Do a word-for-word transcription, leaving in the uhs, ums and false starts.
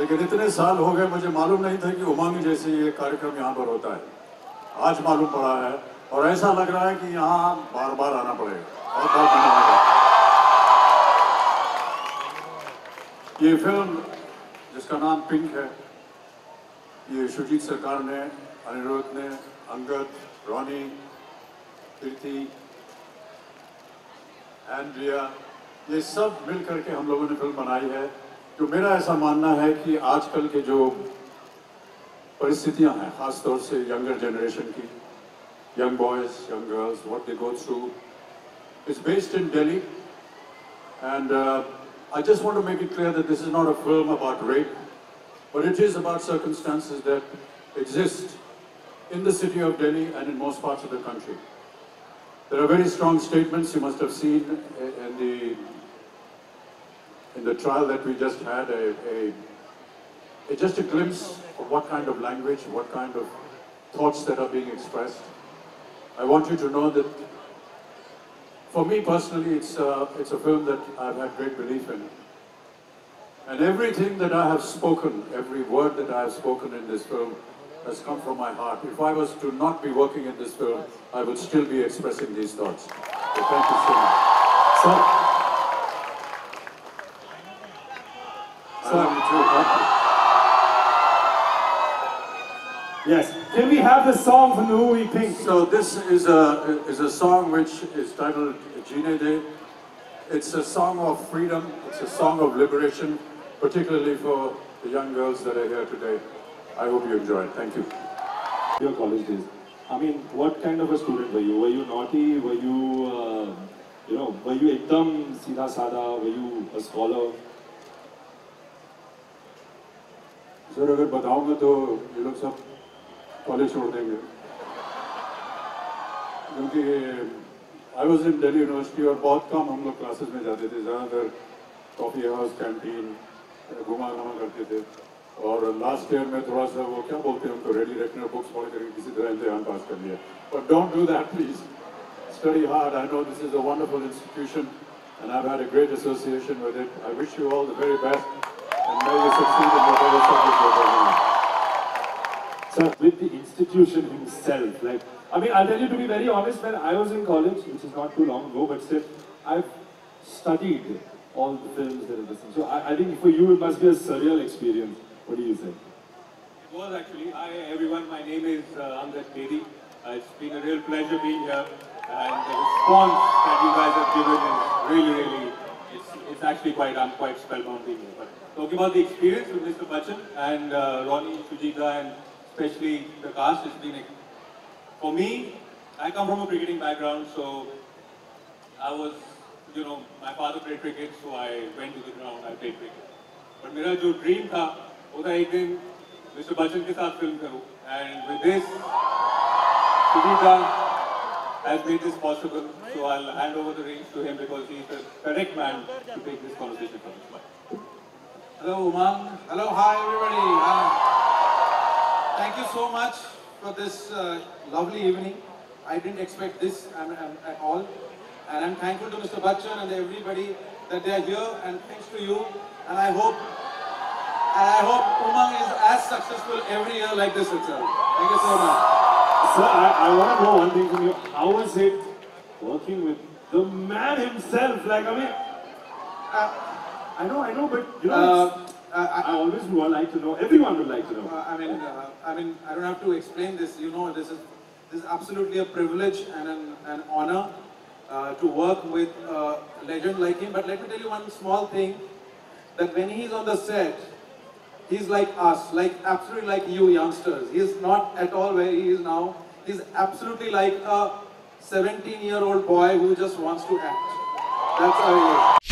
लेकिन इतने साल हो गए मुझे मालूम नहीं था कि उमंग जैसे ये कार्यक्रम यहाँ पर होता है। आज मालूम पड़ा है और ऐसा लग रहा है कि यहाँ बार बार आना पड़ेगा। बहुत बहुत धन्यवाद। ये फिल्म जिसका नाम पिंक है, ये शुजीत सरकार ने, अनिरुद्ध ने, अंगद, रॉनी, कीर्ति, एंड्रिया, ये सब मिल करके हम लोगों ने फिल्म बनाई है। तो मेरा ऐसा मानना है कि आजकल के जो परिस्थितियां हैं, खास तौर से यंगर जनरेशन की, young boys, young girls, what they go through, is based in Delhi, and uh, I just want to make it clear that this is not a film about rape, but it is about circumstances that exist in the city of Delhi and in most parts of the country. There are very strong statements you must have seen in the in the trial that we just had, a, a, a just a glimpse of what kind of language, what kind of thoughts that are being expressed. I want you to know that for me personally, it's a, it's a film that I've had great belief in. And everything that I have spoken, every word that I have spoken in this film has come from my heart. If I was to not be working in this film, I would still be expressing these thoughts. So thank you so much. So, I love you too. yes, can we have the song from the movie Pink? So this is a, is a song which is titled Jeene De. It's a song of freedom, it's a song of liberation, particularly for the young girls that are here today. I hope you enjoy it. Thank you. Your college days. I mean, what kind of a student were you? Were you naughty? Were you, uh, you know, were you ekdam seedha sada? Were you a scholar? Sir अगर बताऊंगा तो ये लोग सब college छोड़ देंगे, क्योंकि I was in Delhi university और बहुत कम हम लोग क्लासेस में जाते थे, ज़्यादातर कॉफ़ी हाउस, कैंटीन घुमा घुमा करते थे। और लास्ट ईयर में थोड़ा सा वो क्या बोलते हैं उनको, रेडी रखने, बुक्स पढ़ करके किसी तरह इम्तिहान पास कर लिया। But don't do that please, study hard. I know this is a wonderful institution and I've had a great association with it. I wish you all the very best and may you succeed in whatever subject you're taking on. So with the institution himself, like, I mean, I'll tell you to be very honest, when I was in college, which is not too long ago, but still, I've studied all the films that are listening. So I, I think for you it must be a surreal experience. What do you say? It was actually. Hi everyone, my name is uh, Angad Bedi. Uh, it's been a real pleasure being here, and the response that you guys have given is really, really, it's, it's actually quite, I'm quite spellbound being here. But talking about the experience with Mister Bachchan and uh, Ronnie, Shujita, and especially the cast, it's been, a, for me, I come from a cricketing background, so I was, you know, my father played cricket, so I went to the ground, I played cricket. But मेरा जो dream था, वो था एक दिन Mister Bachchan के साथ film करूँ, and with this, Shujita has made this possible, so I'll hand over the reins to him because he's the correct man to take this conversation from us. Hello Umang, hello, hi everybody. Uh, thank you so much for this uh, lovely evening. I didn't expect this um, um, at all, and I'm thankful to Mister Bachchan and everybody that they are here, and thanks to you, and I hope, and I hope Umang is as successful every year like this itself. Thank you so much. Sir, I, I want to know one thing from you. How was it working with the man himself? Like, I mean, uh, I know, I know, but you know, Uh, I, I always would like to know. Everyone would like to know. Uh, I mean, uh, I mean, I don't have to explain this. You know, this is this is absolutely a privilege and an, an honor uh, to work with a legend like him. But let me tell you one small thing: that when he's on the set, he's like us, like absolutely like you youngsters. He's not at all where he is now. He's absolutely like a seventeen-year-old boy who just wants to act. That's how he is.